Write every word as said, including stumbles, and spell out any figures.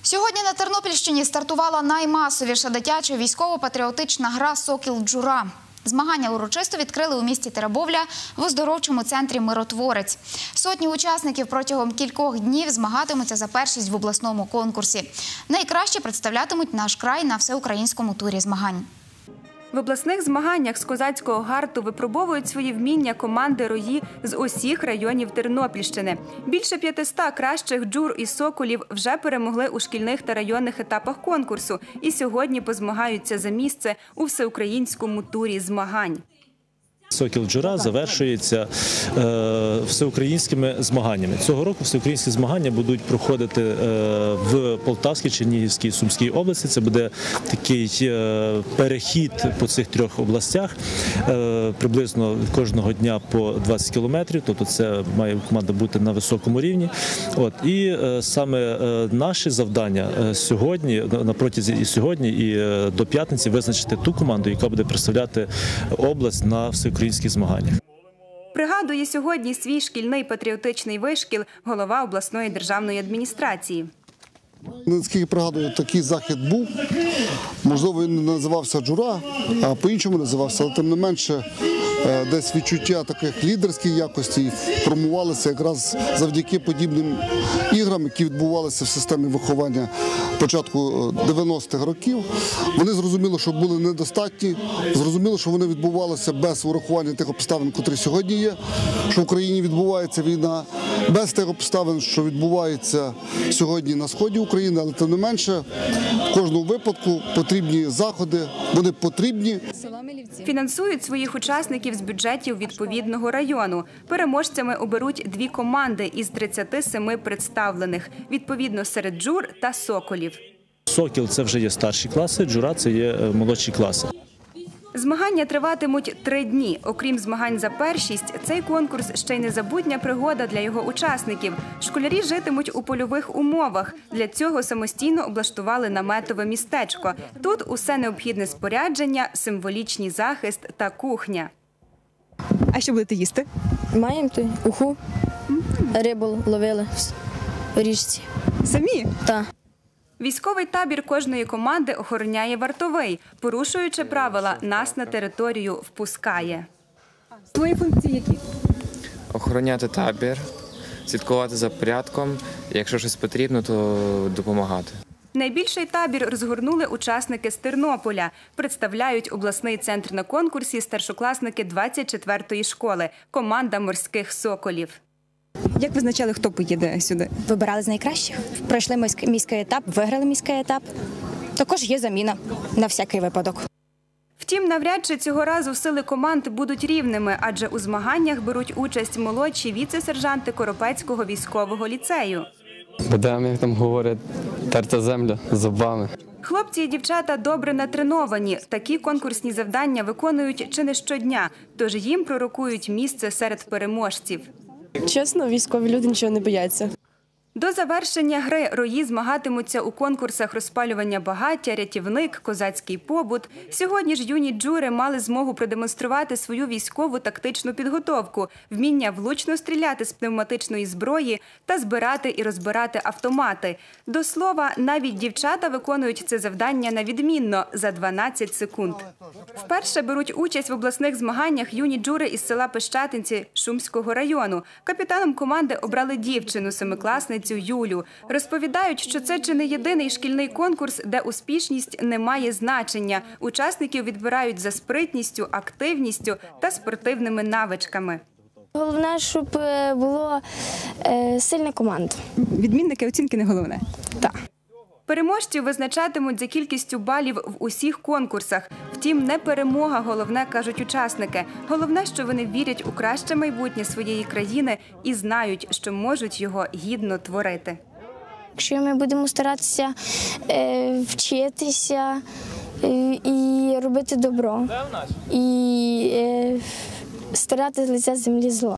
Сьогодні на Тернопільщині стартувала наймасовіша дитяча військово-патріотична гра «Сокіл-Джура». Змагання урочисто відкрили у місті Теребовля в оздоровчому центрі «Миротворець». Сотні учасників протягом кількох днів змагатимуться за першість в обласному конкурсі. Найкраще представлятимуть наш край на всеукраїнському турі змагань. В обласних змаганнях з козацького гарту випробовують свої вміння команди «Рої» з усіх районів Тернопільщини. Більше п'ятиста кращих джур і соколів вже перемогли у шкільних та районних етапах конкурсу і сьогодні позмагаються за місце у всеукраїнському турі змагань. «Сокіл-Джура» завершується е, всеукраїнськими змаганнями. Цього року всеукраїнські змагання будуть проходити е, в Полтавській, Чернігівській, Сумській області. Це буде такий е, перехід по цих трьох областях, е, приблизно кожного дня по двадцять кілометрів, тобто це має команда бути на високому рівні. От, і е, саме е, наше завдання е, сьогодні, на протязі і сьогодні, і е, до п'ятниці визначити ту команду, яка буде представляти область на всеукраїнських українських змаганнях. Пригадує сьогодні свій шкільний патріотичний вишкіл голова обласної державної адміністрації. Наскільки пригадую, такий захід був. Можливо, він не називався «Джура», а по-іншому називався, але тим не менше десь відчуття таких лідерських якостей формувалися якраз завдяки подібним іграм, які відбувалися в системі виховання початку дев'яностих років. Вони зрозуміли, що були недостатні, зрозуміли, що вони відбувалися без урахування тих обставин, котрі сьогодні є, що в Україні відбувається війна, без тих обставин, що відбувається сьогодні на сході України, але тим не менше в кожному випадку потрібні заходи, вони потрібні. Фінансують своїх учасників з бюджетів відповідного району. Переможцями оберуть дві команди із тридцяти семи представлених, відповідно серед джур та соколів. «Сокіл» – це вже є старші класи, «Джура» – це є молодші класи. Змагання триватимуть три дні. Окрім змагань за першість, цей конкурс ще й незабутня пригода для його учасників. Школярі житимуть у польових умовах. Для цього самостійно облаштували наметове містечко. Тут усе необхідне спорядження, символічний захист та кухня. А що будете їсти? Маємо тут уху, рибу ловили в річці. Самі? Так. Військовий табір кожної команди охороняє вартовий. Порушуючи правила, нас на територію впускає. Твої функції які? Охороняти табір, слідкувати за порядком, якщо щось потрібно, то допомагати. Найбільший табір розгорнули учасники з Тернополя. Представляють обласний центр на конкурсі старшокласники двадцять четвертої школи – команда морських соколів. Як визначали, хто поїде сюди? Вибирали з найкращих. Пройшли міський етап, виграли міський етап. Також є заміна на всякий випадок. Втім, навряд чи цього разу сили команд будуть рівними, адже у змаганнях беруть участь молодші віце-сержанти Коропецького військового ліцею. Будемо, як там говорять, терти землю зубами. Хлопці і дівчата добре натреновані. Такі конкурсні завдання виконують чи не щодня, тож їм пророкують місце серед переможців. Чесно, військові люди нічого не бояться. До завершення гри рої змагатимуться у конкурсах розпалювання багаття, рятівник, козацький побут. Сьогодні ж юні джури мали змогу продемонструвати свою військову тактичну підготовку, вміння влучно стріляти з пневматичної зброї та збирати і розбирати автомати. До слова, навіть дівчата виконують це завдання на відмінно – за дванадцять секунд. Вперше беруть участь в обласних змаганнях юні джури із села Пищатинці Шумського району. Капітаном команди обрали дівчину, семикласницю Юлю. Розповідають, що це чи не єдиний шкільний конкурс, де успішність не має значення. Учасників відбирають за спритністю, активністю та спортивними навичками. Головне, щоб була сильна команда. Відмінники, оцінки не головне? Так. Переможців визначатимуть за кількістю балів в усіх конкурсах. Втім, не перемога головне, кажуть учасники. Головне, що вони вірять у краще майбутнє своєї країни і знають, що можуть його гідно творити. Якщо ми будемо старатися е, вчитися е, і робити добро, і е, старатися з лиця землі зло.